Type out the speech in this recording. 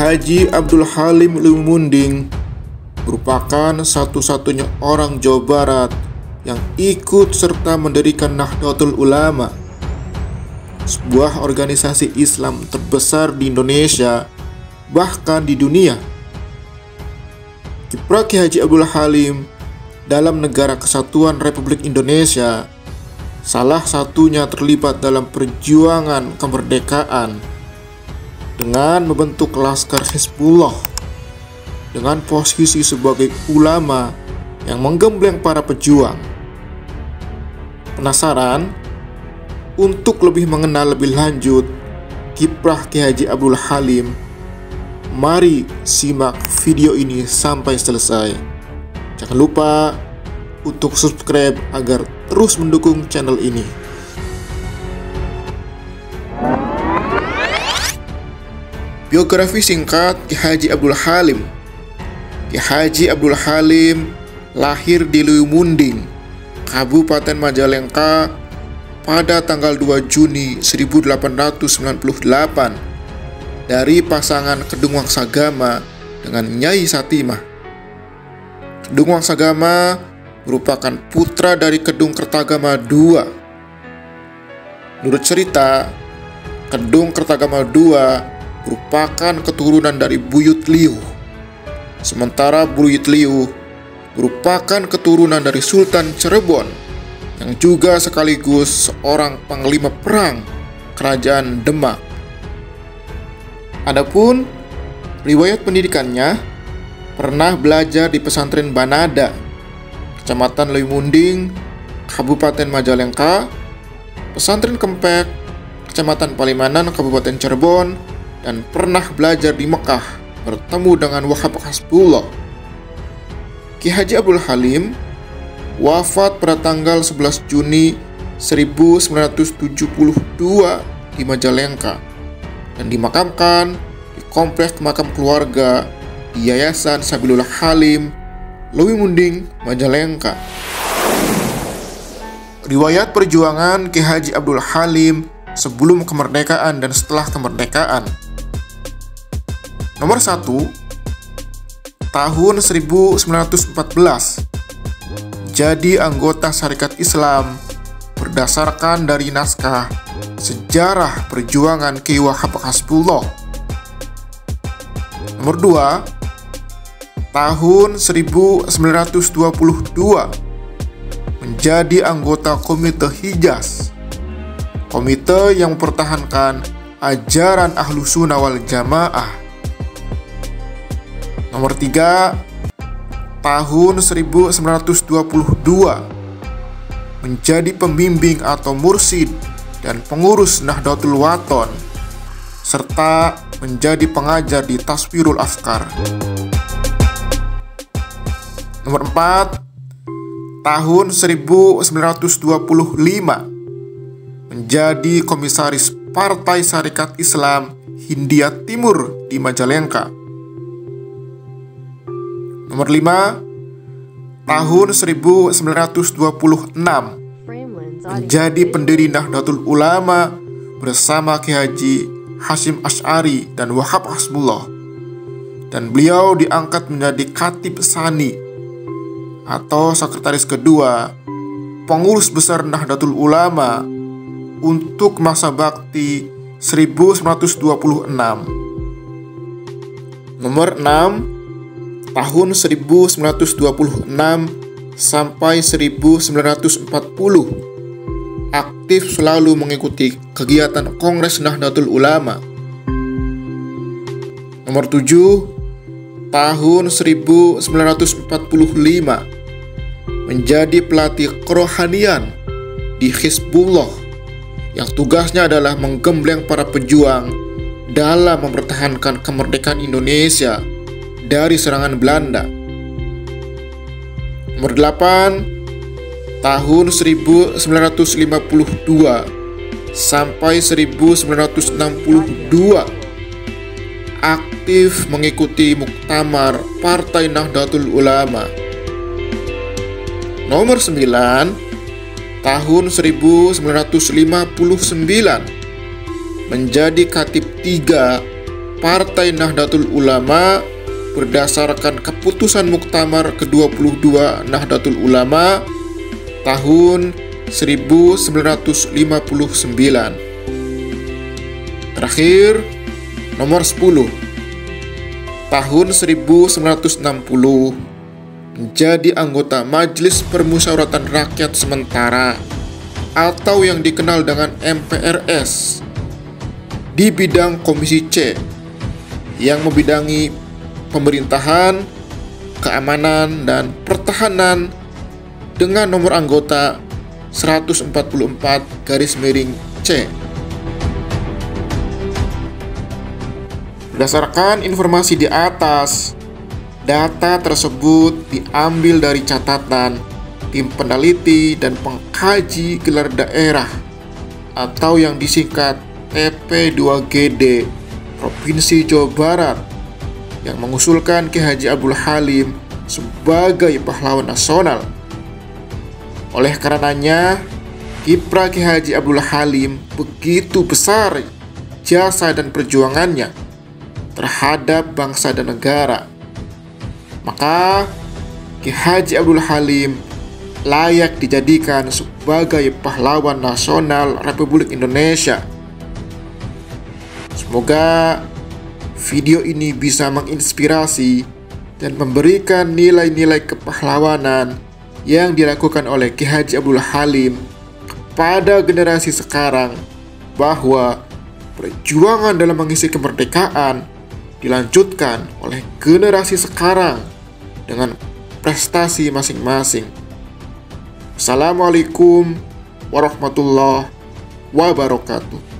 Haji Abdul Halim Lumunding merupakan satu-satunya orang Jawa Barat yang ikut serta mendirikan Nahdlatul Ulama, sebuah organisasi Islam terbesar di Indonesia, bahkan di dunia. Kiprah Ki Haji Abdul Halim dalam Negara Kesatuan Republik Indonesia salah satunya terlibat dalam perjuangan kemerdekaan dengan membentuk Laskar Hizbullah dengan posisi sebagai ulama yang menggembleng para pejuang. Penasaran? Untuk lebih mengenal lebih lanjut kiprah Ki Haji Abdul Halim, mari simak video ini sampai selesai. Jangan lupa untuk subscribe agar terus mendukung channel ini. Biografi singkat Ki Haji Abdul Halim. Ki Haji Abdul Halim lahir di Lumunding, Kabupaten Majalengka pada tanggal 2 Juni 1898 dari pasangan Kedung Wangsagama dengan Nyai Satimah. Kedung Wangsagama merupakan putra dari Kedung Kertagama II. Menurut cerita, Kedung Kertagama II merupakan keturunan dari Buyut Liu, sementara Buyut Liu merupakan keturunan dari Sultan Cirebon yang juga sekaligus seorang panglima perang Kerajaan Demak. Adapun riwayat pendidikannya, pernah belajar di pesantren Banada, Kecamatan Lumunding, Kabupaten Majalengka, pesantren Kempek, Kecamatan Palimanan, Kabupaten Cirebon, dan pernah belajar di Mekah bertemu dengan Wahab Hasbullah. Ki Haji Abdul Halim wafat pada tanggal 11 Juni 1972 di Majalengka dan dimakamkan di kompleks makam keluarga di Yayasan Sabilullah Halim, Lumunding, Majalengka. Riwayat perjuangan Ki Haji Abdul Halim sebelum kemerdekaan dan setelah kemerdekaan. Nomor 1, tahun 1914 jadi anggota Syarikat Islam berdasarkan dari naskah Sejarah Perjuangan Ki Wahab Hasbullah. Nomor 2, tahun 1922 menjadi anggota Komite Hijaz, komite yang mempertahankan ajaran Ahlussunnah wal Jamaah. Nomor 3, tahun 1922 menjadi pembimbing atau mursyid dan pengurus Nahdlatul Wathon serta menjadi pengajar di Taswirul Afkar. Nomor 4, tahun 1925 menjadi komisaris Partai Syarikat Islam Hindia Timur di Majalengka. Nomor 5, tahun 1926 menjadi pendiri Nahdlatul Ulama bersama Ki Haji Hasyim Asy'ari dan Wahab Hasbullah, dan beliau diangkat menjadi Khatib Tsani atau sekretaris kedua pengurus besar Nahdlatul Ulama untuk masa bakti 1926. Nomor 6, tahun 1926 sampai 1940 aktif selalu mengikuti kegiatan Kongres Nahdlatul Ulama. Nomor 7, tahun 1945 menjadi pelatih kerohanian di Hizbullah yang tugasnya adalah menggembleng para pejuang dalam mempertahankan kemerdekaan Indonesia dari serangan Belanda. Nomor 8, tahun 1952 sampai 1962 aktif mengikuti muktamar Partai Nahdlatul Ulama. Nomor 9, tahun 1959 menjadi Khatib 3 Partai Nahdlatul Ulama berdasarkan keputusan Muktamar ke-22 Nahdlatul Ulama tahun 1959. Terakhir, nomor 10 tahun 1960 menjadi anggota Majelis Permusyawaratan Rakyat Sementara atau yang dikenal dengan MPRS di bidang Komisi C yang membidangi pemerintahan, keamanan, dan pertahanan dengan nomor anggota 144-C. Berdasarkan informasi di atas, data tersebut diambil dari catatan tim peneliti dan pengkaji gelar daerah atau yang disingkat TP2GD Provinsi Jawa Barat yang mengusulkan Ki Haji Abdul Halim sebagai pahlawan nasional. Oleh karenanya, kiprah Ki Haji Abdul Halim begitu besar jasa dan perjuangannya terhadap bangsa dan negara. Maka Ki Haji Abdul Halim layak dijadikan sebagai pahlawan nasional Republik Indonesia. Semoga video ini bisa menginspirasi dan memberikan nilai-nilai kepahlawanan yang dilakukan oleh Ki Haji Abdul Halim kepada generasi sekarang, bahwa perjuangan dalam mengisi kemerdekaan dilanjutkan oleh generasi sekarang dengan prestasi masing-masing. Assalamualaikum warahmatullahi wabarakatuh.